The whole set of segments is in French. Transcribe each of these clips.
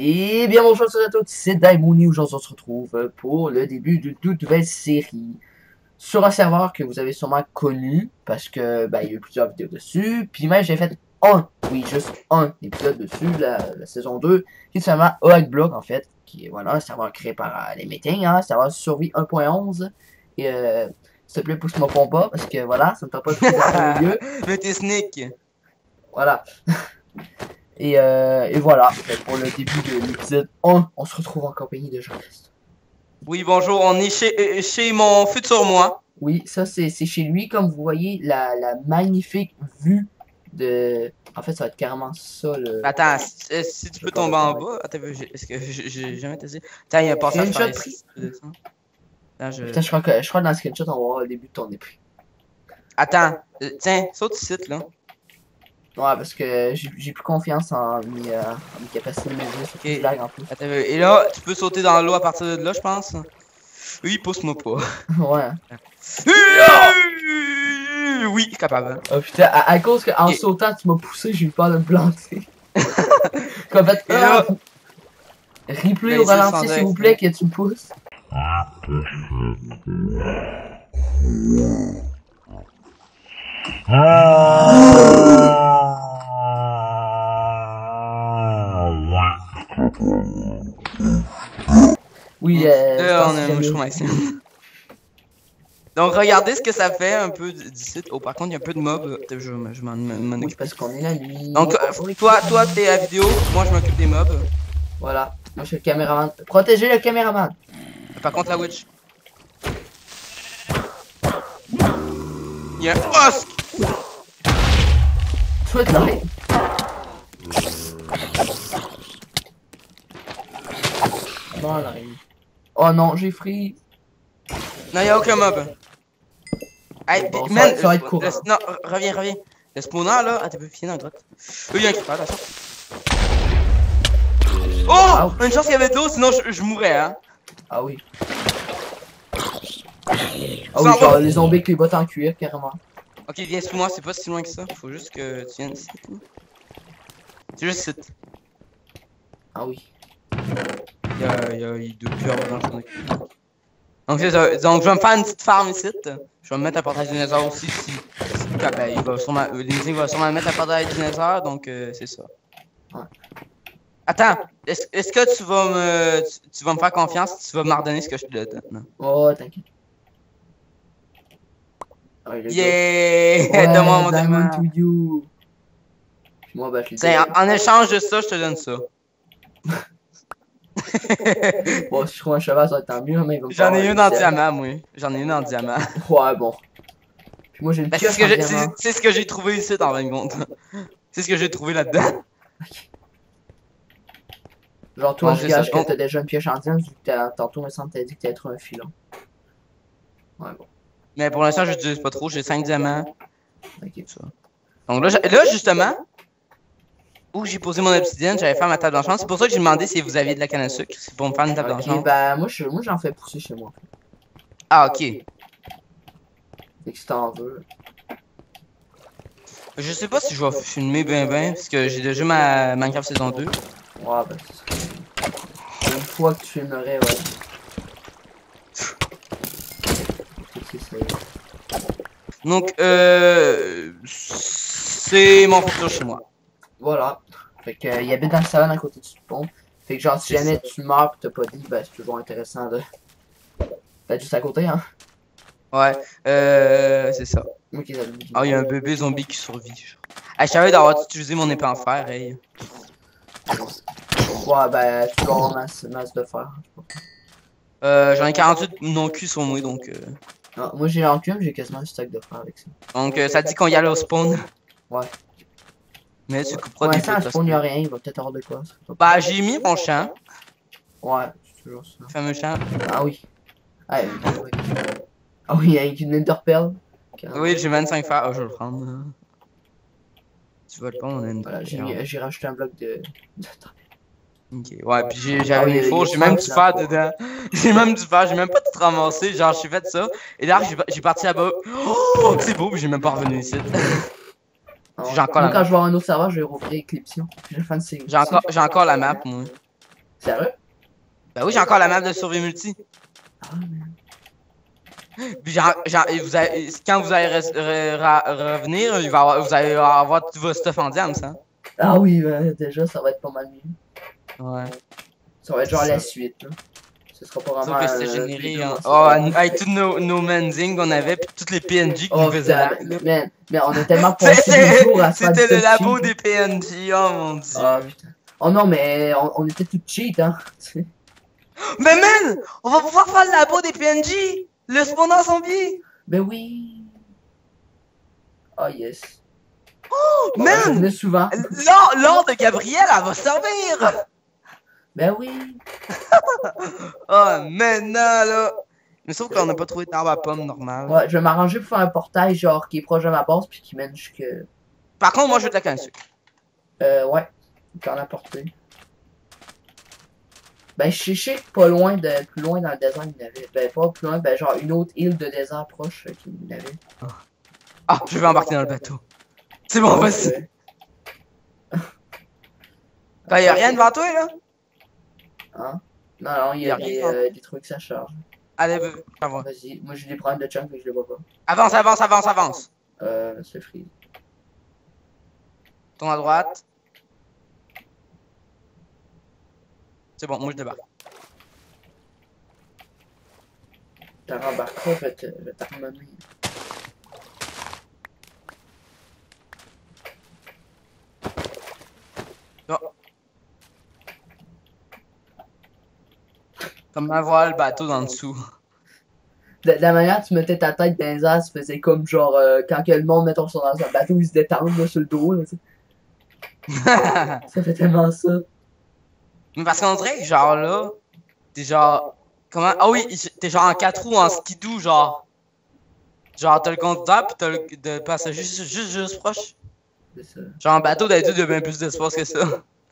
Et bien bonjour à tous, c'est Daimouni. Aujourd'hui on se retrouve pour le début d'une toute nouvelle série sur un serveur que vous avez sûrement connu parce que il y a eu plusieurs vidéos dessus. Puis même j'ai fait juste un épisode dessus, la saison 2, qui est seulement Oagblock en fait, qui est voilà, un serveur créé par les meetings, un serveur survie 1.11. Et s'il te plaît pousse-moi pas parce que voilà, ça ne tente pas de faire au milieu. Mais t'es sneak. Voilà. Et voilà, pour le début de l'épisode 1, on se retrouve en compagnie de Jean-Christ. Oui, bonjour, on est chez mon futur moi. Oui, ça c'est chez lui, comme vous voyez, la magnifique vue de... En fait, ça va être carrément ça, le... Attends, si tu peux tomber en bas... Attends, est-ce que j'ai jamais testé? Attends, il y a un passage par ici. Putain, je crois que dans le screenshot, on va voir le début de ton épée. Attends, tiens, saute ici, là. Ouais, parce que j'ai plus confiance en mes capacités de mesure, surtout Okay. lag en plus. Attends, et là, tu peux sauter dans l'eau à partir de là, je pense. Oui, pousse-moi pas. Ouais. Oui, capable. Oh putain, à cause qu'en sautant, tu m'as poussé, j'ai eu peur de me planter. En fait, replay au ralenti, s'il vous plaît, que tu me pousses. Oui, on a un moucheron ici. Donc regardez ce que ça fait un peu d'ici. Oh, par contre il y a un peu de mobs. Je m'en occupe. Oui, parce qu'on est la nuit. Donc toi t'es à vidéo, moi je m'occupe des mobs. Voilà, moi je suis le caméraman. Protégez le caméraman. Par contre la witch. Il y a un husk. Sweet light. Bon, on arrive. Oh non, j'ai free. Non, y'a aucun mob. Hey, bon, man, ça va être court. Non, reviens. Le spawner là, attends, peux fier dans la grotte. Il y a un creeper, attention. Oh! Une chance qu'il y avait de l'eau, sinon je mourrais, hein. Ah oui. Ah oui, genre les zombies avec les bottes en cuir, carrément. Ok, viens sous moi, c'est pas si loin que ça. Faut juste que tu viennes ici. C'est juste ici. Ah oui. Il doit plus avoir grand chose. Donc c'est ça. Donc je vais me faire une petite farm ici. Je vais me mettre un portail dinosaure aussi si il va sûrement. L'instinct va sûrement mettre un portail dinosaure, donc c'est ça. Ouais. Attends, est-ce que tu vas me faire confiance, tu vas m'ordonner ce que je te donne? Oh, t'inquiète. Yeah! Donne-moi mon diamant. To you. Moi, bah, je l'ai en échange de ça, je te donne ça. Bon, si je trouve un cheval, ça va être tant mieux, mais il va me J'en ai une en diamant, moi. J'en ai une en diamant. Ouais, bon. Puis moi, j'ai une pioche en diamant. C'est ce que j'ai trouvé ici, en fin de compte. C'est ce que j'ai trouvé là-dedans. Genre, toi, je gage que t'as déjà une pioche en diamant, vu que tantôt, me semble, t'as dit que t'allais être un filon. Ouais, bon. Mais pour l'instant, je n'utilise pas trop, j'ai 5 diamants. Ok. Ça. Donc là, justement, où j'ai posé mon obsidienne, j'allais faire ma table d'enchant. C'est pour ça que j'ai demandé si vous aviez de la canne à sucre. C'est pour me faire une table d'enchant. Bah, moi j'en fais pousser chez moi. Ah, ok. Fait que si t'en veux. Je sais pas si je vais filmer ben, parce que j'ai déjà ma Minecraft saison 2. Ouais, bah, c'est une fois que tu filmerais, ouais. Donc, c'est mon futur chez moi. Voilà. Fait que, il habite dans le salon à côté du pont. Fait que, genre, si jamais tu meurs pis t'as pas dit, ben, c'est toujours intéressant de. D'être juste à côté, hein. Ouais, c'est ça. Okay, ah, il y a un bébé zombie qui survit. Ah, je savais d'avoir utilisé mon épée en fer, hey. Ouais, ben, tu dois avoir masse de fer. J'en ai 48 non-cul sur moi, donc. Ah, moi, j'ai l'enclume, j'ai quasiment un stock de fer avec ça. Donc, ça dit qu'on y allait au spawn. Ouais. Mais tu couperas des fois. Spawn, y'a rien, il va peut-être avoir de quoi. Bah, j'ai mis mon champ. Ouais, c'est toujours ça. Le fameux champ. Ah oui. Ah oui, avec une Enderpearl. Oui, j'ai 25 fer. Oh, je vais le prendre. Tu vois le pas, on a une. Voilà, j'ai rajouté un bloc de. Ok, ouais, puis j'avais des fours, j'ai même du fer dedans. J'ai même du fer, j'ai même pas tout ramassé. Genre, j'ai fait ça. Et là, j'ai parti là-bas. Oh, c'est beau, puis j'ai même pas revenu ici. J'ai encore quand je vais avoir un autre serveur, je vais rouvrir Eclipsion. J'ai encore la map, moi. Sérieux? Ben oui, j'ai encore la map de survie multi. Ah, man. Puis quand vous allez revenir, vous allez avoir tout votre stuff en diams, hein? Ah oui, déjà, ça va être pas mal mieux. Ouais. Ça va être genre la Ça. suite, là. Ce sera pas Sauf vraiment. que c'était généré vidéo, avec tous nos mendings qu'on avait, puis toutes les PNJ qui nous Oh faisaient putain, lag, là. mais on a tellement passé des jours à se faire du C'était le top labo cheat. des PNJ, oh mon dieu. Ah putain. Oh non, mais on était tout cheat, hein. Mais man! On va pouvoir faire le labo des PNJ! Le spawn en zombie! Ben oui. Oh yes. Oh, On va man! revenir souvent. L'or de Gabriel, elle va servir! Ben oui. Oh, maintenant, là! Mais sauf qu'on n'a pas trouvé d'arbre à pomme normal. Ouais, je vais m'arranger pour faire un portail genre qui est proche de ma base puis qui mène jusque. Par contre, moi, je veux de la canne à sucre. Ouais. T'en as porté. Ben je sais que pas loin de. Plus loin dans le désert il y en avait. Ben pas plus loin, ben genre une autre île de désert proche qu'il y en avait. Ah, je vais embarquer dans le bateau. C'est bon, vas-y. Ben, y'a rien devant toi, là? Hein? Non, il y a des trucs, ça charge. Allez, avance. Vas-y, moi j'ai des problèmes de chunk mais je le vois pas. Avance, avance, avance, avance. C'est free. Tourne à droite. C'est bon, moi je débarque. T'as rembarqué, je vais t'harmoner. Oh. Comment voir le bateau dans le dessous? De la manière tu mettais ta tête dans les airs, ça faisait comme genre quand que le monde mettons sur dans un bateau, il se détend là, sur le dos. Là, ça fait tellement ça. Mais parce qu'on dirait que genre là, t'es genre. Comment? Ah oui, t'es genre en 4 roues en skidoo, genre. Genre t'as le conducteur pis t'as le passager juste proche. C'est ça. Genre en bateau d'habitude il y a bien plus d'espace que ça.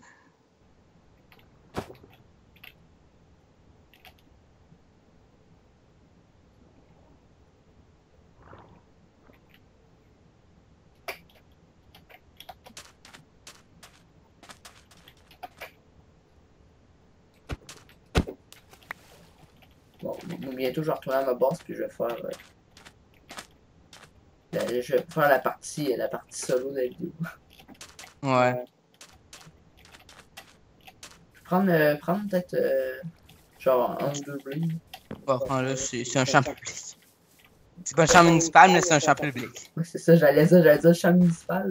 Bon, bientôt je vais retourner à ma base puis je vais faire. Je vais faire la partie solo de la vidéo. Ouais. Je vais prendre peut-être genre un ou deux bleus. Bon, là, c'est un champ public. C'est pas un champ municipal, mais c'est un champ public. Ouais, c'est ça, j'allais dire champ municipal.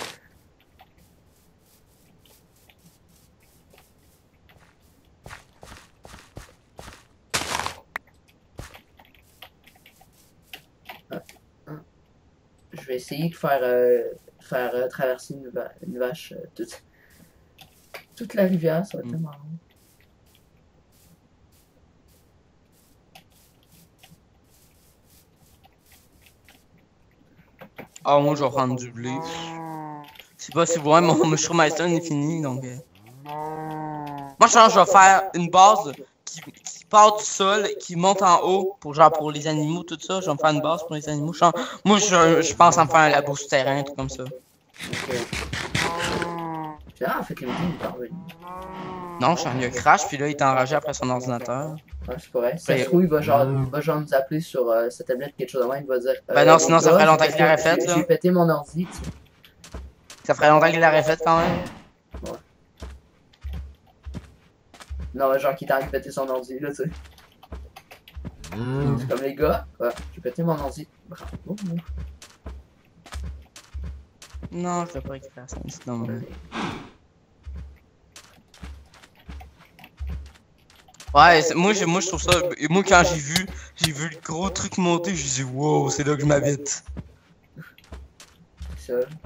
Je vais essayer de faire traverser une vache toute la rivière, ça va être tellement long. Ah, moi je vais prendre du blé. Je sais pas si vous voyez, mon mushroom milestone est fini, donc. Moi je pense que je vais faire une base qui part du sol, qui monte en haut pour genre pour les animaux, tout ça. Je vais me faire une base pour les animaux. Moi je pense à me faire un labo souterrain, tout comme ça. Ok. Ah, en fait, le meeting est parvenu. Non, je suis en crash, puis là il est enragé après son ordinateur. Ouais, c'est pas vrai. Si ça se trouve, il va genre nous appeler sur sa tablette, quelque chose de même, il va dire. Ben non, sinon ça ferait longtemps qu'il l'aurait fait, là. J'ai pété mon ordi, tu sais. Ça ferait longtemps qu'il l'aurait fait quand même. Ouais. Non, mais genre qu'il t'a pété son ordi, là, tu sais. C'est comme les gars, ouais, j'ai pété mon ordi. Bravo. Non, je vais pas récupérer ça, sinon. Ouais, moi je trouve ça. Moi quand j'ai vu le gros truc monter, j'ai dit wow, c'est là que je m'habite. C'est ça.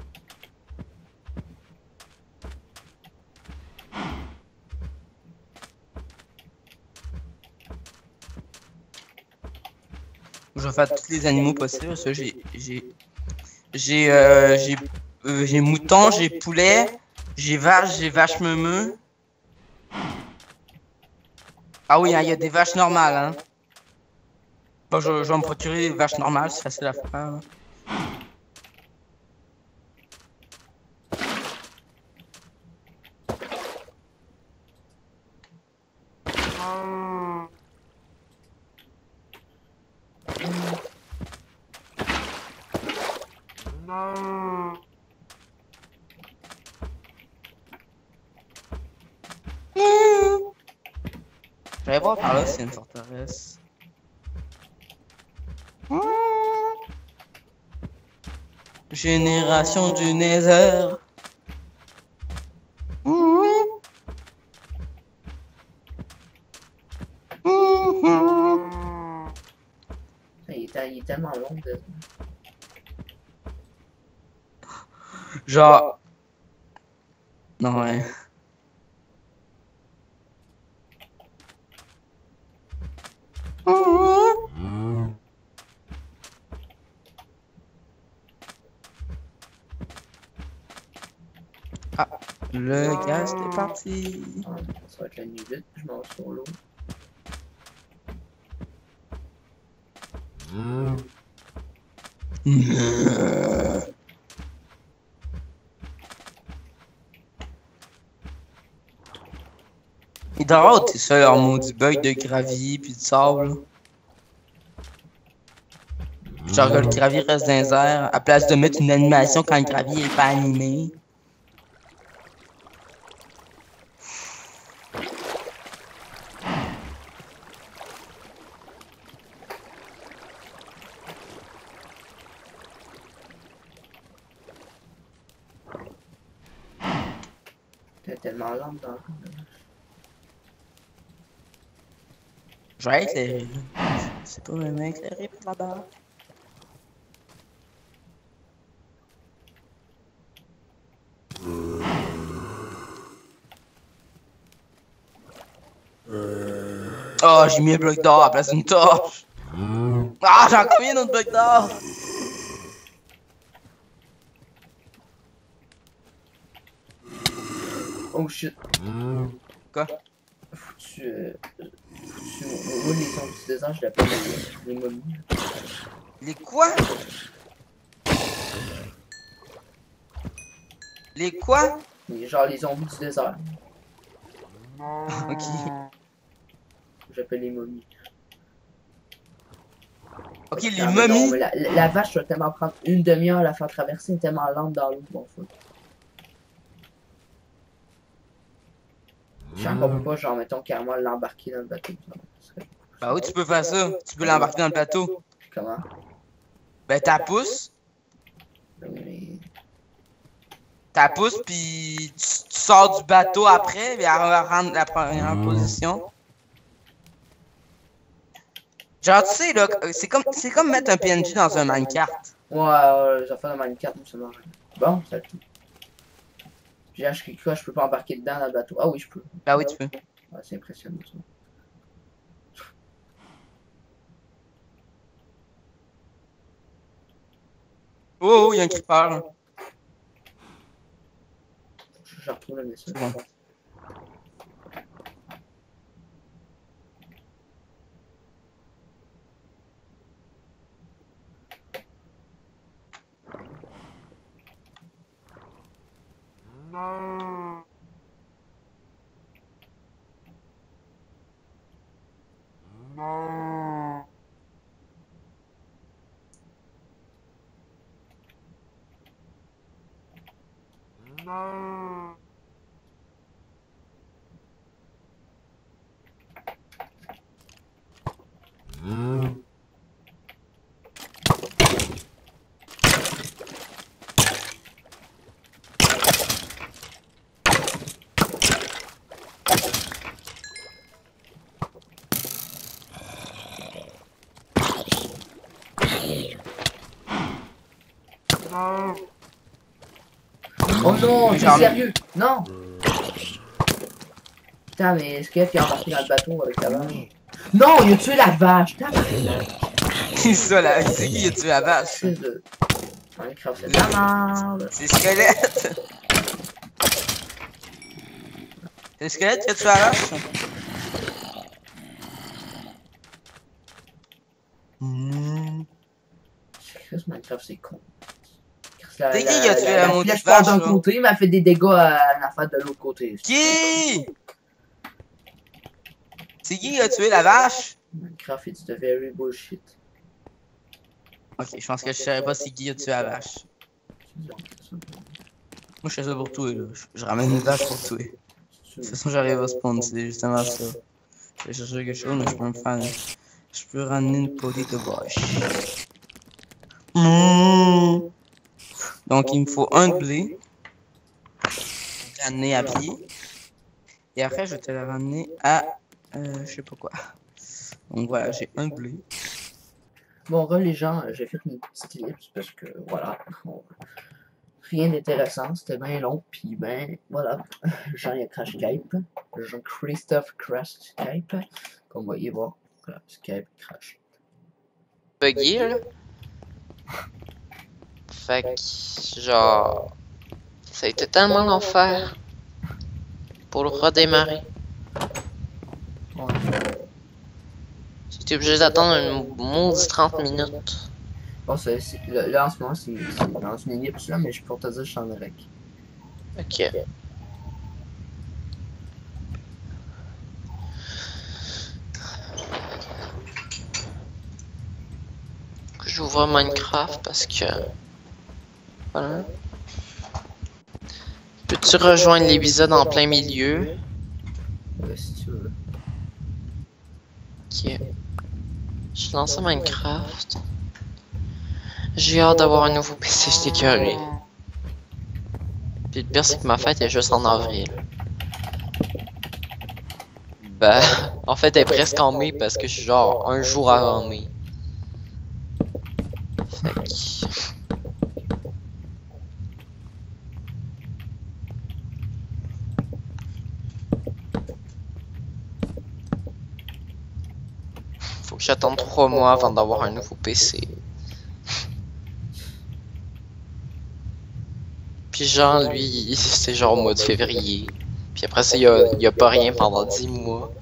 Je vais faire tous les animaux possibles. Ça, j'ai mouton, j'ai poulet, j'ai vache meumeux. Ah oui, il y a des vaches normales, hein. Bon, je vais me procurer des vaches normales, c'est facile à faire. Là. vais voir par là s'il y a une forteresse. Génération du Nether. Il est tellement long de... Genre. Non, ouais. Ah, le gaz est parti. Ah, ça va être la nuit vite, puis je m'en vais sur l'eau. Il doit avoir été ça leur maudit bug de gravier puis de sable. Genre que le gravier reste dans les airs, à place de mettre une animation quand le gravier est pas animé. T'es tellement lent dans... Je vais éclairer. C'est pas vraiment éclairé par là-bas. Oh, j'ai mis un bloc d'or à la place d'une torche. Ah, j'ai encore mis un autre bloc d'or. Oh shit. Quoi? Foutu... Moi, les zombies du désert, je l'appelle les momies. Les quoi? Les quoi? Genre les zombies du désert. Ok. J'appelle les momies. Ok, les Ah, mais non, momies. mais la vache, va tellement prendre une demi-heure à la faire traverser, elle est tellement lente dans l'eau, mon fou. Je sens qu'on peut pas, genre, mettons, carrément l'embarquer dans le bateau. Bah oui, tu peux faire ça. Tu peux l'embarquer dans le bateau. Comment? Ben, t'as pousse. Mais... T'as pousse, puis tu sors du bateau après, et elle va rendre la première position. Genre, tu sais, là, c'est comme mettre un PNJ dans un Minecraft. Ouais, les affaires de Minecraft, ça marche. Bon, c'est tout. J'ai acheté quoi, je peux pas embarquer dedans dans le bateau. Ah oui, je peux. Bah oui, tu peux. Ouais, c'est impressionnant, ça. Oh, oh, il y a un creeper, là. Je retrouve le message. Bon. Oh non, t'es Genre- sérieux? Non! Putain, mais est-ce qu'il y a embarqué dans le bateau avec la vache? Non, il a tué la vache! C'est ça, là. C'est qui a tué la vache? C'est de... Minecraft, c'est de la merde! C'est Squelette. C'est Squelette qui a tué la vache? Chris, Minecraft, c'est con. C'est qui a tué la maudite flèche part vache, d'un là? côté, mais elle fait des dégâts à une affaire de l'autre côté. Qui? C'est qui a tué la vache? Minecraft, it's the very bullshit. Ok, je pense que je savais pas c'est qui a tué la vache. Moi, je fais ça pour tuer, là. Je ramène une vache pour tuer. De toute façon, j'arrive à spawn, c'est justement ça. Je chercher quelque chose, mais je peux me faire. Je peux ramener une polie de vache. Donc, il me faut un blé. Je vais ramener à pied. Et après, je vais te le ramener à. Je sais pas quoi. Donc voilà, j'ai un blé. Bon, les gens, j'ai fait une petite ellipse parce que voilà. Bon, rien d'intéressant, c'était bien long, puis ben voilà. Jean il a crash Skype. Jean-Christophe crash Skype. Comme vous voyez, voir. Voilà, Skype crash. Buggy, là. Fait que, genre, ça a été tellement l'enfer pour le redémarrer. Ouais. J'étais obligé d'attendre une maudite 30 minutes. Bon, là en ce moment, c'est dans une ellipse là, mais je peux te dire que je suis en rec. Ok. J'ouvre Minecraft parce que... Voilà. Peux-tu rejoindre l'épisode en plein milieu? Si tu veux. Ok. Je lance Minecraft. J'ai hâte d'avoir un nouveau PC, je t'ai curé. Puis le pire, c'est que ma fête est juste en avril. Ben, en fait, elle est presque en mai parce que je suis genre un jour avant mai. Fait que... Faut que j'attende 3 mois avant d'avoir un nouveau PC. Puis genre, lui, c'est genre au mois de février. Puis après ça, il y a pas rien pendant 10 mois.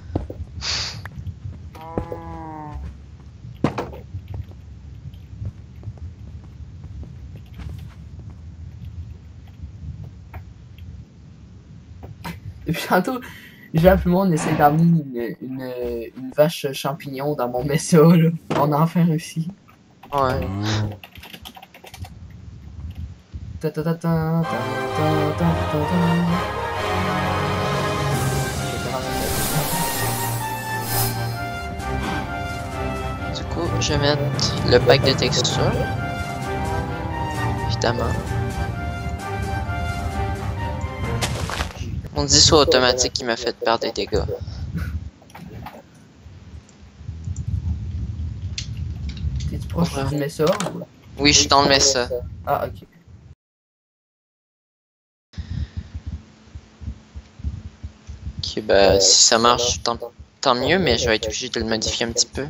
Et puis tantôt, Jean et moi, on essaie d'amener une vache champignon dans mon messa, là. On a enfin réussi. Ouais. Ta ta ta ta ta ta ta ta Du coup, je vais mettre le pack de texture. Évidemment. On dit soit automatique qui m'a fait perdre des dégâts. T'es-tu proche du messa? Oui, je suis dans le messa. Ah, ok. Ok, bah si ça marche, tant mieux, mais je vais être obligé de le modifier un petit peu.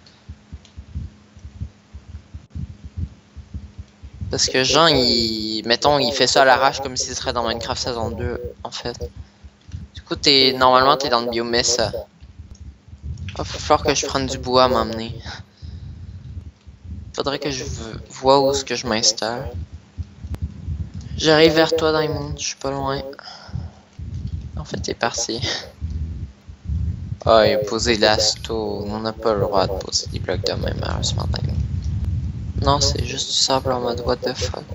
Parce que Jean, mettons, il fait ça à l'arrache comme s'il serait dans Minecraft saison 2, en fait. Du coup, normalement, t'es dans le biome Mesa. Ah, faut falloir que je prenne du bois à m'emmener. Faudrait que je vois où est-ce que je m'installe. J'arrive vers toi, Diamond, je suis pas loin. En fait, t'es parti. Ah, il a posé l'asto. On n'a pas le droit de poser des blocs de même, malheureusement, Diamond. Non, c'est juste du sable en mode what the fuck.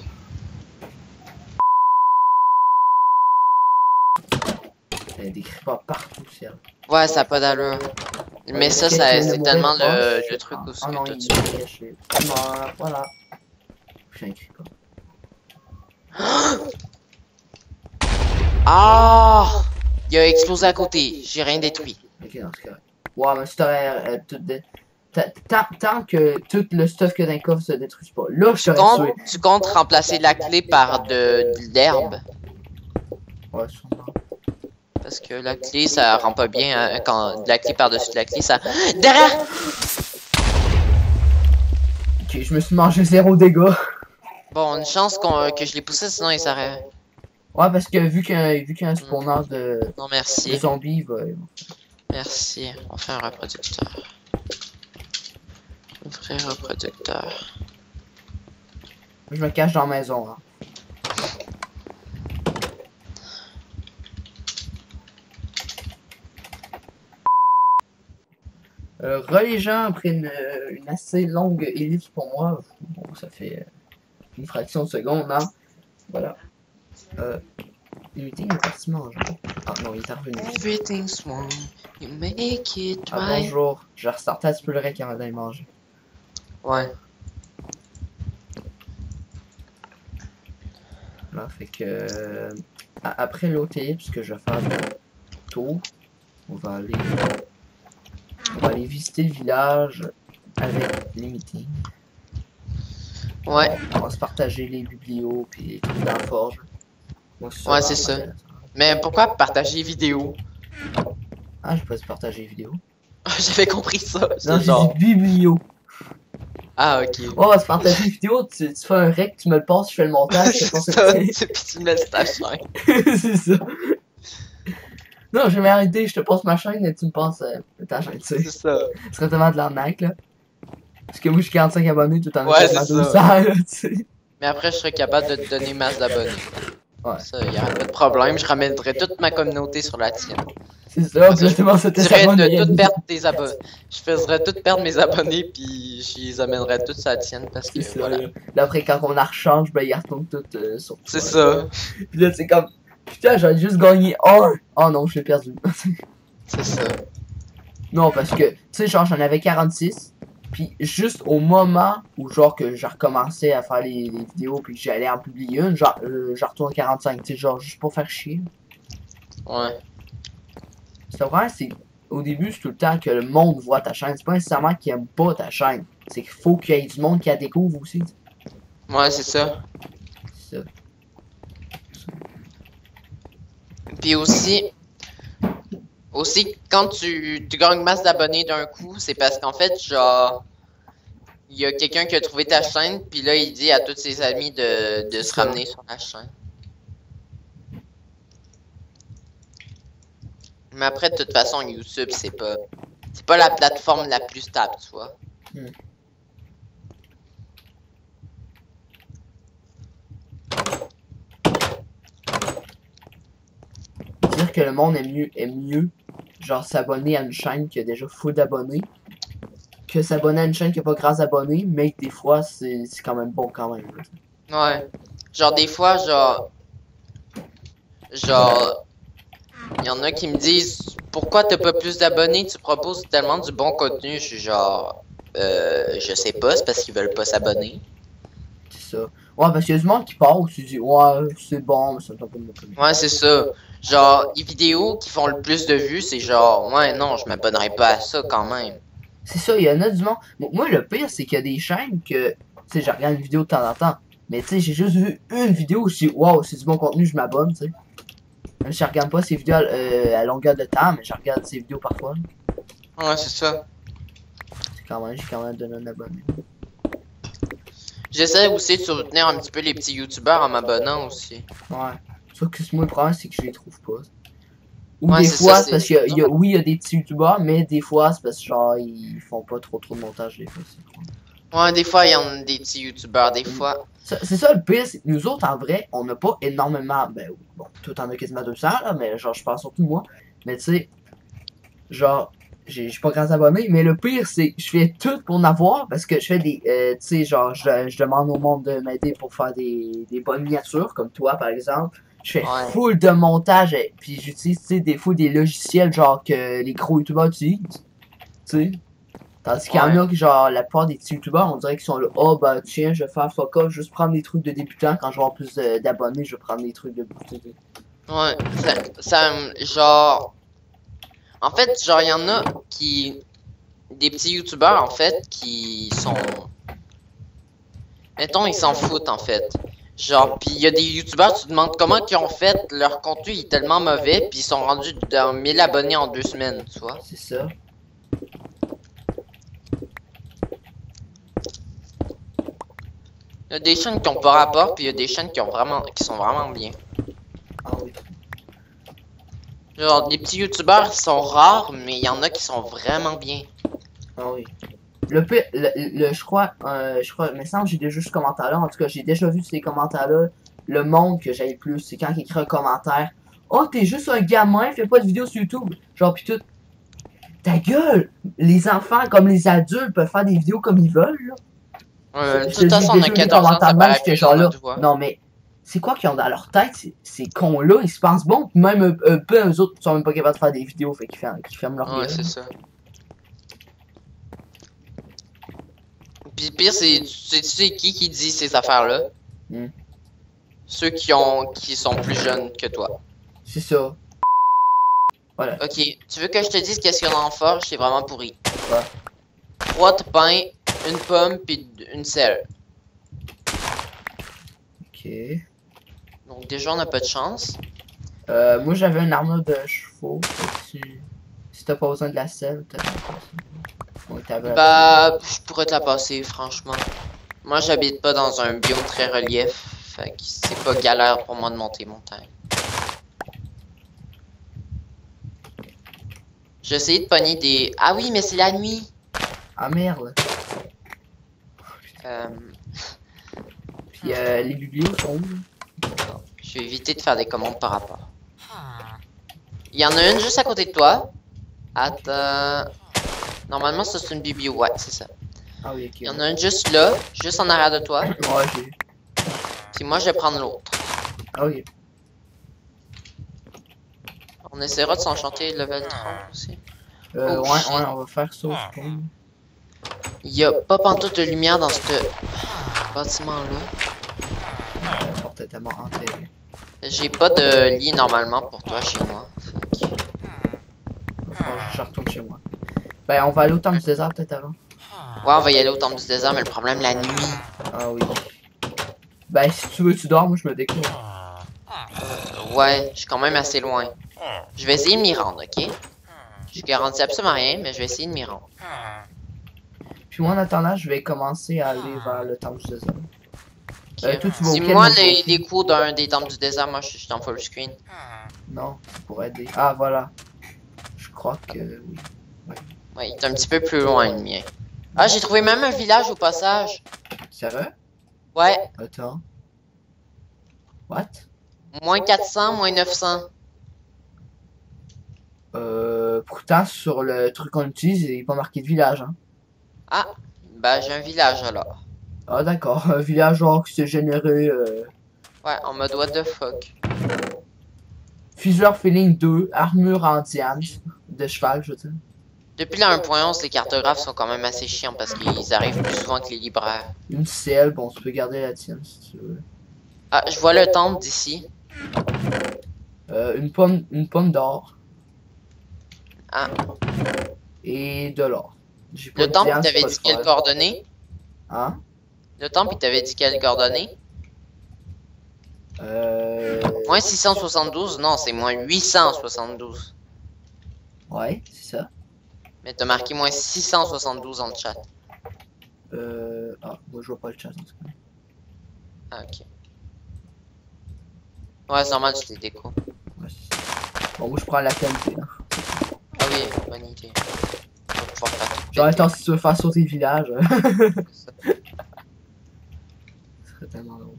Il y a des creepers partout, ciel. Ouais, ça a pas d'allure. Mais ça, c'est tellement le truc où Ah non, toi il tu... est caché. Voilà. J'ai un creeper. Ah! Il a explosé à côté, j'ai rien détruit. Ok, non, c'est correct. Ouais, mais si t'aurais tout tant que tout le stuff que dans le coffre se détruise pas. Là, je t'aurais tué. Tu comptes remplacer la clé par de l'herbe? Ouais, sûrement. Parce que la clé, ça rend pas bien hein, quand la clé par-dessus la clé, ça... Derrière! Ok, je me suis mangé 0 dégâts. Bon, une chance que je l'ai poussé, sinon il s'arrête. Ouais, parce que vu qu'il y a un spawner Non, de merci. zombies, il va... Merci. On fait un reproducteur. Ouvrir reproducteur. Je me cache dans la maison. Hein. Les gens, après une assez longue ellipse pour moi, bon, ça fait une fraction de seconde, hein. Voilà. Le meeting est parti manger. Ah non, il est revenu. Everything's wrong, you make it Ah right. bonjour. Je ressortais un petit peu le rec avant d'aller manger. Ouais. Là, fait que... après l'OTI, puisque je vais faire le tour, on va aller visiter le village avec les meetings. Ouais. On va se partager les biblios puis les trucs dans la forge. Moi, Ouais, c'est ça. Mais pourquoi partager vidéo? Ah, j'ai pas dit partager les vidéos. J'avais compris ça. Non, C'est j'ai genre. dit biblio. Ah, ok. Ouais, on va se partager les vidéos, tu fais un rec, tu me le passes, je fais le montage, je te passe C'est ça, le- puis tu me laisses ta chaîne. C'est ça. Non, j'ai meilleure idée, je te passe ma chaîne et tu me passes ta chaîne, tu sais. C'est ça. Ce serait tellement de l'arnaque, là. Parce que moi, j'ai 45 abonnés, tout en Ouais, étant c'est 200, ça. là, tu sais. Mais après, je serais capable de te donner masse d'abonnés. Ouais. Ça, y aurait pas de problème. Je ramènerais toute ma communauté sur la tienne. C'est ça, puis là, tout le monde se Je dirais s'abonne. de toutes perdre tes abonnés. Je ferais toutes perdre mes abonnés, puis je les amènerais tous sur la tienne parce que C'est ça, voilà. là. Là, après, quand on la rechange, ben, ils retournent tout sur toi. C'est ça. Puis là, c'est comme, putain, j'ai juste gagné un. Oh non, je l'ai perdu. C'est ça. Non, parce que, tu sais, genre, j'en avais 46. Puis juste au moment où, genre, que j'ai recommencé à faire les vidéos, puis que j'allais en publier une, genre, je retourne à 45. Tu sais, genre, juste pour faire chier. Ouais. C'est vrai, c'est. Au début, c'est tout le temps que le monde voit ta chaîne. C'est pas nécessairement qu'ils aiment pas ta chaîne. C'est qu'il faut qu'il y ait du monde qui la découvre aussi. Ouais, c'est ça. C'est ça. Puis aussi, quand tu gagnes masse d'abonnés d'un coup, c'est parce qu'en fait, genre, il y a quelqu'un qui a trouvé ta chaîne, puis là, il dit à tous ses amis de se ramener sur la chaîne. Mais après, de toute façon, YouTube, c'est pas la plateforme la plus stable, tu vois. Dire que le monde aime mieux genre s'abonner à une chaîne qui a déjà full d'abonnés que s'abonner à une chaîne qui a pas grâce d'abonnés, mais que des fois c'est quand même bon quand même. Ouais. Genre, des fois, genre, il y en a qui me disent pourquoi t'as pas plus d'abonnés, tu proposes tellement du bon contenu. Je suis genre, je sais pas, c'est parce qu'ils veulent pas s'abonner. C'est ça. Ouais, parce qu'il y a du monde qui part où tu dis ouais, c'est bon, mais ça me tente pas de m'abonner. Ouais, c'est ça. Genre, les vidéos qui font le plus de vues, c'est genre, ouais, non, je m'abonnerai pas à ça quand même. C'est ça, il y en a du monde. Moi, le pire, c'est qu'il y a des chaînes que, tu sais, je regarde une vidéo de temps en temps. Mais tu sais, j'ai juste vu une vidéo où je dis, waouh, c'est du bon contenu, je m'abonne, tu sais. Même si je regarde pas ces vidéos à longueur de temps, mais je regarde ces vidéos parfois. Ouais, c'est ça. C'est quand même, j'ai quand même donné un abonné. J'essaie aussi de soutenir un petit peu les petits youtubeurs en m'abonnant aussi. Ouais. Sauf que moi, le problème, c'est que je les trouve pas. Ou Ouais, des c'est fois, ça, c'est parce qu'il y a, oui, il y a des petits youtubeurs, mais des fois, c'est parce que genre, ils font pas trop de montage, des fois. Ouais, des fois, il y en a des petits youtubeurs, des fois. C'est ça le pire, c'est que nous autres, en vrai, on n'a pas énormément. Ben, bon, tout en a quasiment 200, là, mais genre, je pense surtout moi. Mais tu sais, genre, j'ai pas grand abonné, mais le pire, c'est que je fais tout pour en avoir parce que je fais des. Tu sais, genre, je demande au monde de m'aider pour faire des bonnes miniatures, comme toi, par exemple. Je fais Ouais. full de montage, et puis j'utilise, tu sais, des fois des logiciels, genre, que les gros youtubeurs utilisent. Tu sais. Tandis qu'il y en a qui, genre, la plupart des petits youtubeurs, on dirait qu'ils sont là, oh, bah, tiens, je vais faire fuck off, juste prendre des trucs de débutants. Quand je vais avoir plus d'abonnés, je vais prendre des trucs de. Ouais, genre. En fait, genre, il y en a qui. Des petits youtubeurs, en fait, qui sont. Mettons, ils s'en foutent, en fait. Genre, pis il y a des youtubeurs, tu te demandes comment ils ont fait, leur contenu est tellement mauvais, pis ils sont rendus dans 1000 abonnés en 2 semaines, tu vois. C'est ça. Il y a des chaînes qui ont pas rapport, puis il y a des chaînes qui sont vraiment bien. Ah oui. Genre, des petits youtubeurs qui sont rares, mais il y en a qui sont vraiment bien. Ah oui. Le pire, je crois, mais ça, j'ai déjà vu ce commentaire-là. En tout cas, j'ai déjà vu ces commentaires-là. Le monde que j'aille plus, c'est quand il écrit un commentaire. Oh, t'es juste un gamin, fais pas de vidéos sur YouTube. Genre, pis tout. Ta gueule! Les enfants, comme les adultes, peuvent faire des vidéos comme ils veulent, là. De Je toute te façon, dis, on a déjà, les 14 ans, commentaires ça même, paraît j'étais plus genre dans là. notre voix. Non, mais c'est quoi qu'ils ont dans leur tête, ces cons-là, ils se pensent bons, puis même peu eux autres sont même pas capables de faire des vidéos, fait qu'ils ferment leur Ouais, gueule. c'est ça. Puis le pire, c'est, tu sais qui dit ces affaires-là? Hmm. Ceux qui sont plus jeunes que toi. C'est ça. Voilà. Ok, tu veux que je te dise qu'est-ce qu'il y a dans le forge? C'est vraiment pourri. Ouais. 3 de pain, une pomme, puis une selle. Ok. Donc déjà, on n'a pas de chance. Moi j'avais une armure de chevaux. Si t'as pas besoin de la selle, t'as pas besoin. Bah, je pourrais te la passer, franchement. Moi, j'habite pas dans un biome très relief. Fait que c'est pas galère pour moi de monter montagne. J'ai essayé de pogner des... Ah oui, mais c'est la nuit! Ah merde. Puis les biblios sont où? Je vais éviter de faire des commandes par rapport. Il y en a une juste à côté de toi. Attends... Normalement, ça c'est une biblio, ouais, c'est ça. Ah oui, ok. Il y en a une juste là, juste en arrière de toi. Ouais, j'ai vu. Puis moi, je vais prendre l'autre. Ah ok. On essaiera de s'enchanter level 30 aussi. Ouais, on va faire ça, je pense. Il y a pas pantoute de lumière dans ce bâtiment-là. La porte est tellement enterrée. J'ai pas de lit normalement pour toi chez moi. Fait que- Je retourne chez moi. Ben, on va aller au temple du désert peut-être avant. Ouais, on va y aller au temple du désert, mais le problème, la nuit. Ah oui. Ben, si tu veux, tu dors, moi je me découvre. Ouais, je suis quand même assez loin. Je vais essayer de m'y rendre, ok? Je garantis absolument rien, mais je vais essayer de m'y rendre. Puis moi, en attendant, je vais commencer à aller vers le temple du désert. Toi, tu vas auquel, Dis-moi moi, je vais auquel? les coups d'un des temples du désert, moi je suis en full screen. Non, ça pourrait aider. Ah, voilà. Je crois que oui. Ouais, il est un petit peu plus loin le mien. Ah, j'ai trouvé même un village au passage. Sérieux? Ouais, Attends. What? moins 400, moins 900. Pourtant, sur le truc qu'on utilise, il n'est pas marqué de village, hein. Ah, bah j'ai un village alors. Ah, d'accord. Un village, genre, qui s'est généré, Ouais, en mode what the fuck. Fuseur Feeling 2, armure en diamant, de cheval, je veux dire. Depuis la 1.11, les cartographes sont quand même assez chiants parce qu'ils arrivent plus souvent que les libraires. Une selle, bon, tu peux garder la tienne si tu veux. Ah, je vois le temple d'ici. Une pomme d'or. Ah, Et de l'or. J'ai pas le de temple, diamant, il t'avait c'est pas dit de quelles cheval. coordonnées? Hein? Le temple, il t'avait dit quelles coordonnées? Moins 672? Non, c'est moins 872. Ouais, c'est ça. Mais t'as marqué moins 672 en chat. Ah, moi je vois pas le chat en tout cas. Ah, ok. Ouais, c'est normal, tu t'es déco. Ouais, c'est ça. Bon, moi je prends la qualité là. Ah oui, bonne idée. On va pouvoir faire tout Genre, péter. attends, si tu veux faire sauter le village, C'est ça. ce serait tellement drôle.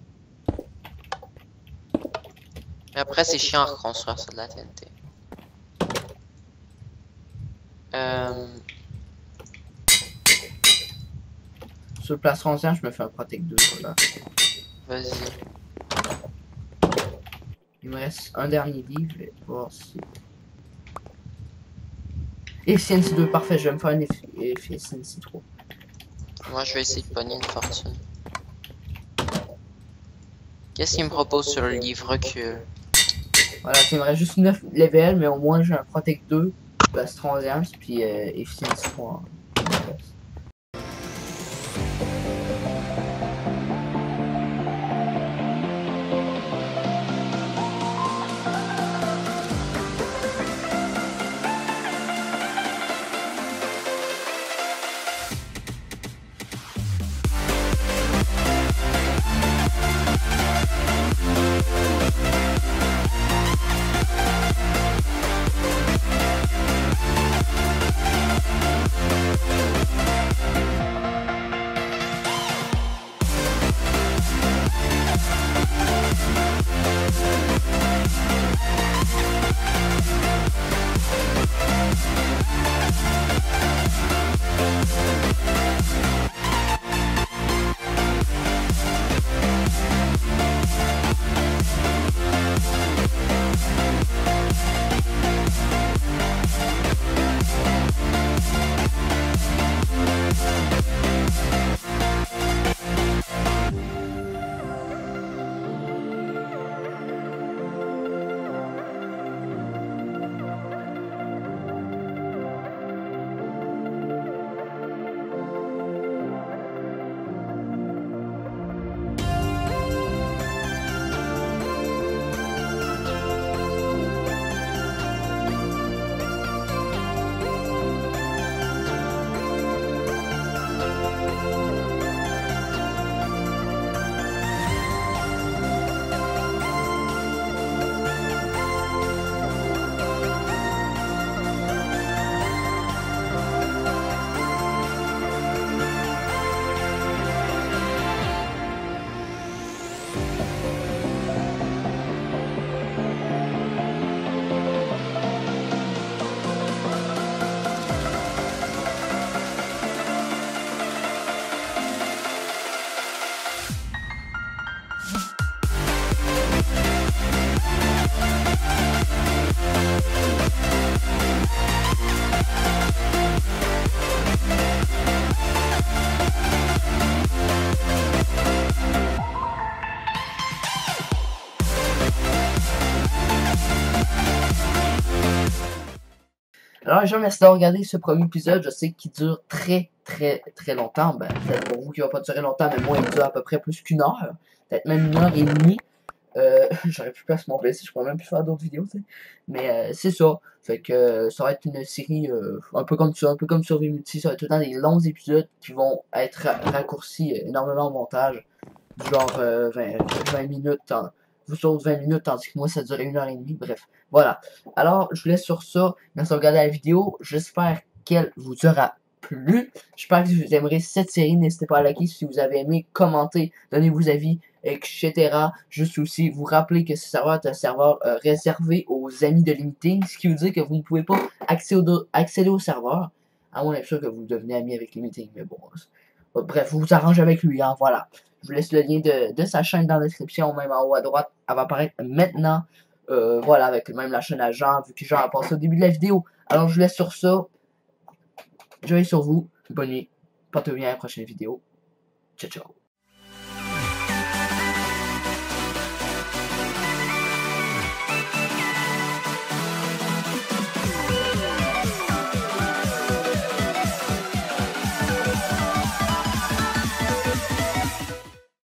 Mais après, c'est chiant à reconstruire sur de la TNT. Sur le place 11e, je me fais un Protect 2. Voilà. Vas-y. Il me reste un dernier livre. Je vais voir si. Efficiency 2, parfait. Je vais me faire une Efficiency 3. Moi, je vais essayer de pogner une fortune. Qu'est-ce qu'il me propose sur le livre recul? Voilà, il me reste juste 9 levels, mais au moins j'ai un Protect 2, place 11e, puis Efficiency 3. Alors, je vous remercie d'avoir regardé ce premier épisode. Je sais qu'il dure très longtemps. Ben, peut-être pour vous qui va pas durer longtemps, mais moi, il dure à peu près plus qu'une heure. Peut-être même 1 heure et demie. J'aurais pu passer mon PC, je pourrais même plus faire d'autres vidéos, tu sais. Mais c'est ça. Fait que ça va être une série un peu comme ça, un peu comme sur Multi. Ça va être tout le temps des longs épisodes qui vont être raccourcis énormément au montage. Du genre 20 minutes. Vous sautez 20 minutes, tandis que moi ça durait 1 heure et demie. Bref, voilà. Alors, je vous laisse sur ça. Merci de regarder la vidéo. J'espère qu'elle vous aura plu. J'espère que vous aimerez cette série. N'hésitez pas à liker si vous avez aimé, commentez, donnez vos avis, etc. Juste aussi vous rappeler que ce serveur est un serveur réservé aux amis de Limiting, ce qui veut dire que vous ne pouvez pas accéder au serveur, à moins d'être sûr que vous devenez ami avec Limiting. Mais bon, bref, vous vous arrangez avec lui, hein, voilà. Je vous laisse le lien de sa chaîne dans la description, même en haut à droite. Elle va apparaître maintenant. Voilà, avec même la chaîne à Jean, vu que Jean a passé au début de la vidéo. Alors, je vous laisse sur ça. Je vais sur vous. Bonne nuit. Portez-vous bien à la prochaine vidéo. Ciao, ciao.